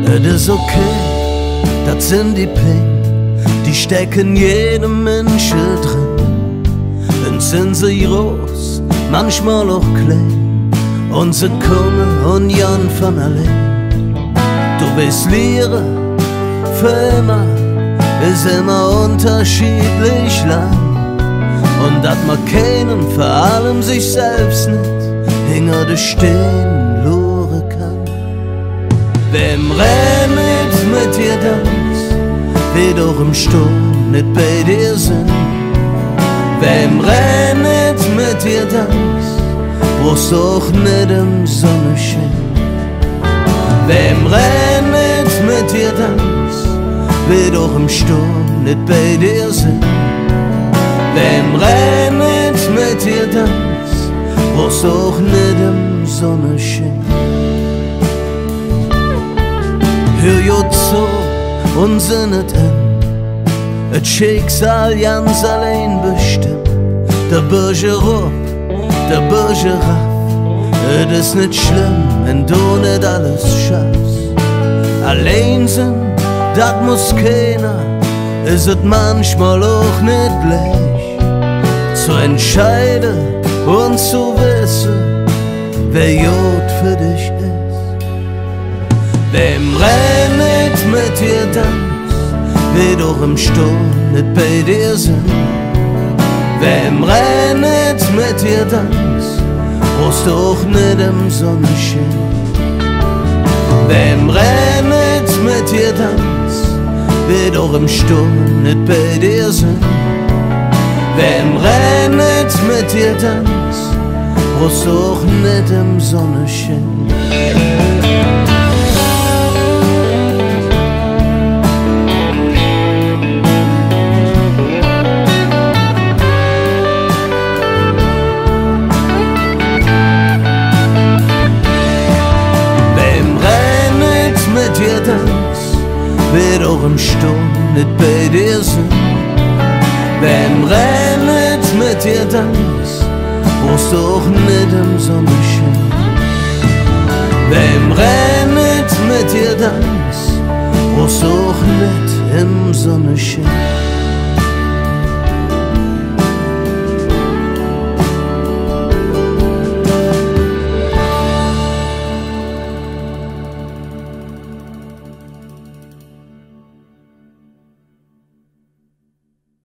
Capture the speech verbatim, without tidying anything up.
Et is okay, dat sind die Ping, die stecken jedem Menschen drin. Und sind sie groß, manchmal auch klein, und sie kommen und jan von allein. Du willst lehren, für immer, ist immer unterschiedlich lang. Und dat man keinen, vor allem sich selbst nicht, hinter de Stehen loren kann. Wem rennt mit dir tanzt, wie doch im Sturm nicht bei dir sind. Wem rennt mit dir tanzt, brauchst doch nicht im Sonnenschein. Wem rennt mit dir tanzt, wie doch im Sturm nicht bei dir sind. Wem rennt mit dir tanzt, brauchst doch nicht im Sonnenschein. Hör jo zu und sinnet in, et Schicksal ganz allein bestimmt. Der Bürger ruft, der Bürger raff, et ist nicht schlimm, wenn du nicht alles schaffst. Allein sind, dat muss keiner, ist et manchmal auch nicht leicht, zu entscheiden und zu wissen, wer gut für dich ist. Wem rennt mit dir tanzt, wie doch im Sturm nicht bei dir sind. Wem rennt mit dir tanzt, brauchst doch nicht im Sonnenschein. Wem rennt mit dir tanzt, wie doch im Sturm nicht bei dir sind. Wem rennt mit dir tanzt, brauchst doch nicht im Sonnenschein. Wem rennt mit dir tanzt, wie doch im Sturm nicht bei dir sind. Wem rennt mit dir tanzt, brauchst doch nicht im Sonnenschein. Wem rennt mit dir tanzt, brauchst doch nicht im Sonnenschein.